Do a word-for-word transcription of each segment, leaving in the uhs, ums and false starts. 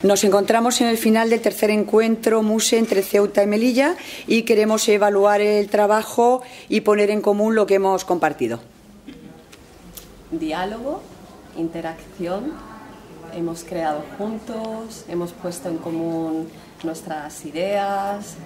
Nos encontramos en el final del tercer encuentro MUSE entre Ceuta y Melilla y queremos evaluar el trabajo y poner en común lo que hemos compartido. Diálogo, interacción, hemos creado juntos, hemos puesto en común nuestras ideas.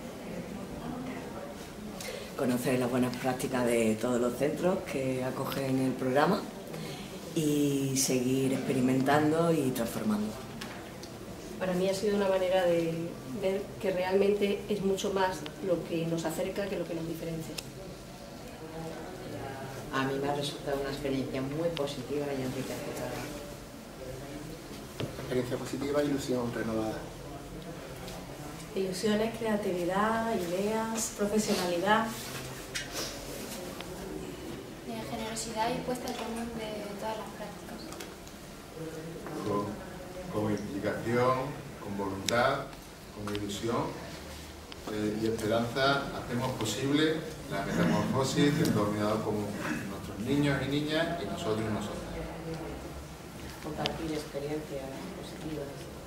Conocer las buenas prácticas de todos los centros que acogen el programa y seguir experimentando y transformando. Para mí ha sido una manera de ver que realmente es mucho más lo que nos acerca que lo que nos diferencia. A mí me ha resultado una experiencia muy positiva y enriquecedora. Experiencia positiva, ilusión renovada. Ilusiones, creatividad, ideas, profesionalidad. Generosidad y puesta en común de todas las prácticas. Con, con implicación, con voluntad, con ilusión eh, y esperanza hacemos posible la metamorfosis del dominador común, nuestros niños y niñas y nosotros y nosotras. Compartir experiencias positivas.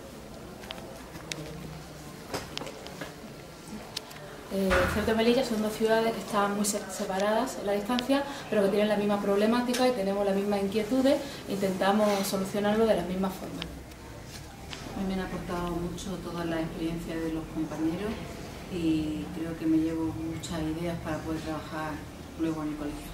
Eh, Ceuta y Melilla son dos ciudades que están muy separadas en la distancia, pero que tienen la misma problemática y tenemos las mismas inquietudes e intentamos solucionarlo de las mismas formas. A mí me han aportado mucho todas las experiencias de los compañeros y creo que me llevo muchas ideas para poder trabajar luego en el colegio.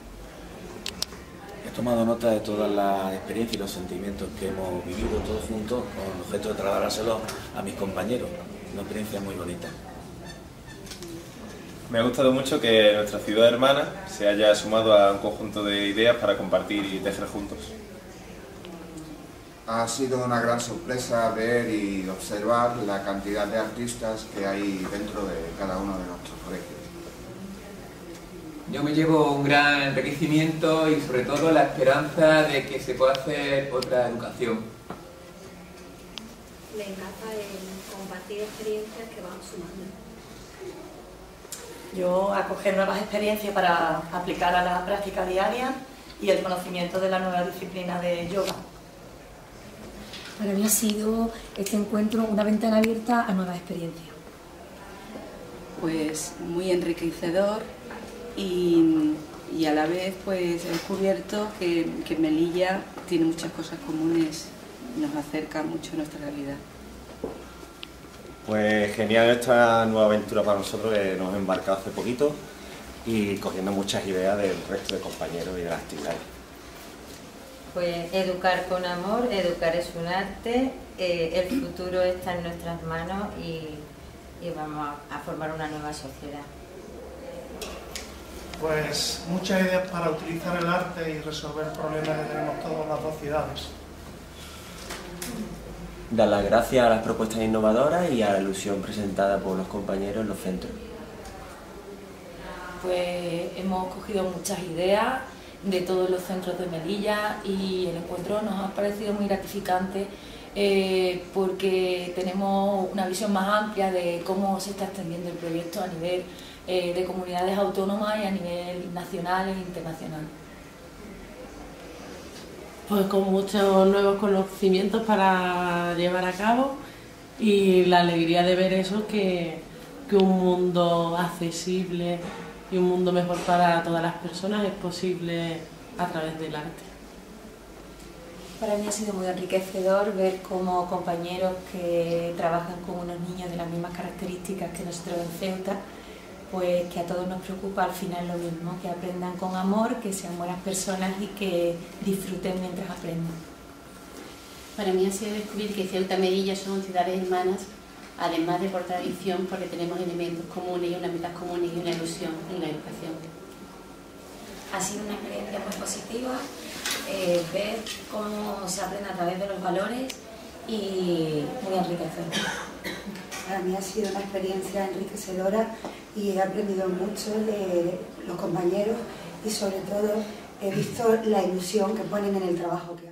He tomado nota de todas las experiencias y los sentimientos que hemos vivido todos juntos con el objeto de trasladárselos a mis compañeros. Una experiencia muy bonita. Me ha gustado mucho que nuestra ciudad hermana se haya sumado a un conjunto de ideas para compartir y tejer juntos. Ha sido una gran sorpresa ver y observar la cantidad de artistas que hay dentro de cada uno de nuestros colegios. Yo me llevo un gran enriquecimiento y sobre todo la esperanza de que se pueda hacer otra educación. Me encanta el compartir experiencias que van sumando. Yo acoger nuevas experiencias para aplicar a la práctica diaria y el conocimiento de la nueva disciplina de yoga. Para mí ha sido este encuentro una ventana abierta a nuevas experiencias. Pues muy enriquecedor y, y a la vez pues he descubierto que, que Melilla tiene muchas cosas comunes y nos acerca mucho a nuestra realidad. Pues genial esta nueva aventura para nosotros, que nos hemos embarcado hace poquito y cogiendo muchas ideas del resto de compañeros y de las actividades. Pues educar con amor, educar es un arte, eh, el futuro está en nuestras manos y, y vamos a, a formar una nueva sociedad. Pues muchas ideas para utilizar el arte y resolver problemas que tenemos todas las dos ciudades. Dar las gracias a las propuestas innovadoras y a la ilusión presentada por los compañeros en los centros. Pues hemos cogido muchas ideas de todos los centros de Melilla y el encuentro nos ha parecido muy gratificante eh, porque tenemos una visión más amplia de cómo se está extendiendo el proyecto a nivel eh, de comunidades autónomas y a nivel nacional e internacional. Pues con muchos nuevos conocimientos para llevar a cabo y la alegría de ver eso, que, que un mundo accesible y un mundo mejor para todas las personas es posible a través del arte. Para mí ha sido muy enriquecedor ver cómo compañeros que trabajan con unos niños de las mismas características que nosotros en Ceuta, pues que a todos nos preocupa al final lo mismo, que aprendan con amor, que sean buenas personas y que disfruten mientras aprendan. Para mí ha sido descubrir que Ceuta y Melilla son ciudades hermanas, además de por tradición, porque tenemos elementos comunes y unas metas comunes y una ilusión en la educación. Ha sido una experiencia muy positiva, eh, ver cómo se aprende a través de los valores y muy enriquecedora. Para mí ha sido una experiencia enriquecedora y he aprendido mucho de los compañeros y sobre todo he visto la ilusión que ponen en el trabajo que